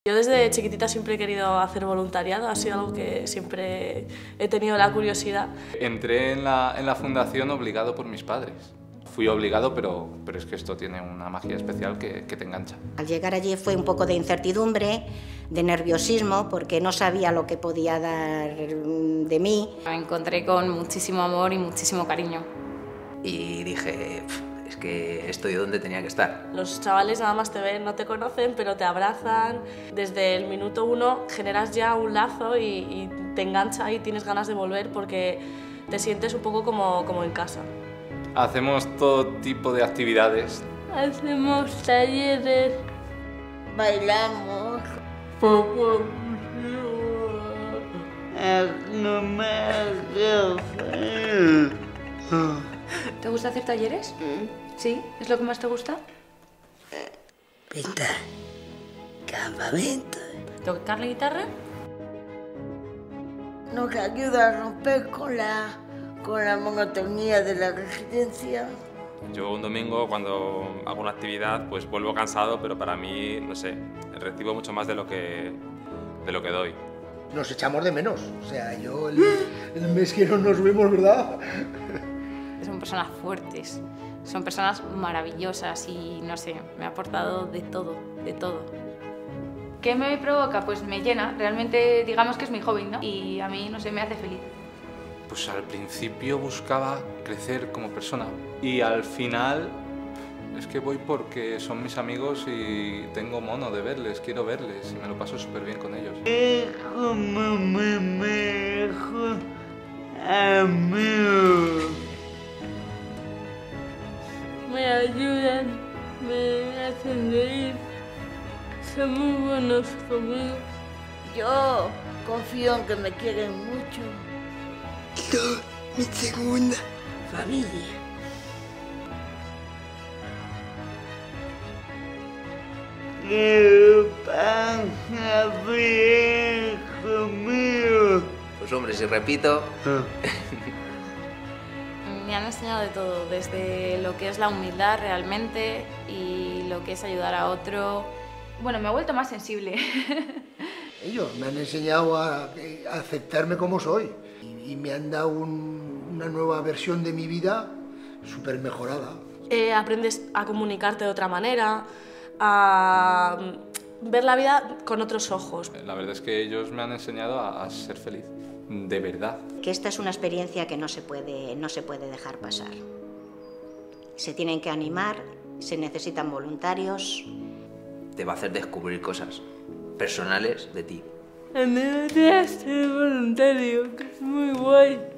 Yo desde chiquitita siempre he querido hacer voluntariado, ha sido algo que siempre he tenido la curiosidad. Entré en la fundación obligado por mis padres. Fui obligado, pero es que esto tiene una magia especial que te engancha. Al llegar allí fue un poco de incertidumbre, de nerviosismo, porque no sabía lo que podía dar de mí. Me encontré con muchísimo amor y muchísimo cariño. Y dije, es que estoy donde tenía que estar. Los chavales nada más te ven, no te conocen, pero te abrazan. Desde el minuto 1 generas ya un lazo y te engancha y tienes ganas de volver porque te sientes un poco como en casa. Hacemos todo tipo de actividades. Hacemos talleres. Bailamos. ¿Te gusta hacer talleres? ¿Sí? ¿Es lo que más te gusta? Pintar. Campamento. ¿Tocar la guitarra? Nos ayuda a romper con la monotonía de la residencia. Yo un domingo cuando hago una actividad pues vuelvo cansado, pero para mí, no sé, recibo mucho más de lo que doy. Nos echamos de menos, o sea, yo el mes que no nos vemos, ¿verdad? Son personas fuertes, son personas maravillosas y no sé, me ha aportado de todo, de todo. ¿Qué me provoca? Pues me llena, realmente digamos que es mi hobby, ¿no? Y a mí, no sé, me hace feliz. Pues al principio buscaba crecer como persona y al final es que voy porque son mis amigos y tengo mono de verles, quiero verles y me lo paso súper bien con ellos. Me ayudan, me hacen reír, son muy buenos conmigo. Yo confío en que me quieren mucho. Mi segunda Familia. ¿Qué pasa bien conmigo? Pues hombre, si repito... Me han enseñado de todo, desde lo que es la humildad realmente y lo que es ayudar a otro. Bueno, me he vuelto más sensible. Ellos me han enseñado a aceptarme como soy y me han dado una nueva versión de mi vida súper mejorada. Aprendes a comunicarte de otra manera, a ver la vida con otros ojos. La verdad es que ellos me han enseñado a ser feliz, de verdad. Que esta es una experiencia que no se puede dejar pasar. Se tienen que animar, se necesitan voluntarios. Te va a hacer descubrir cosas personales de ti. A mí me gustaría ser voluntario, que es muy guay.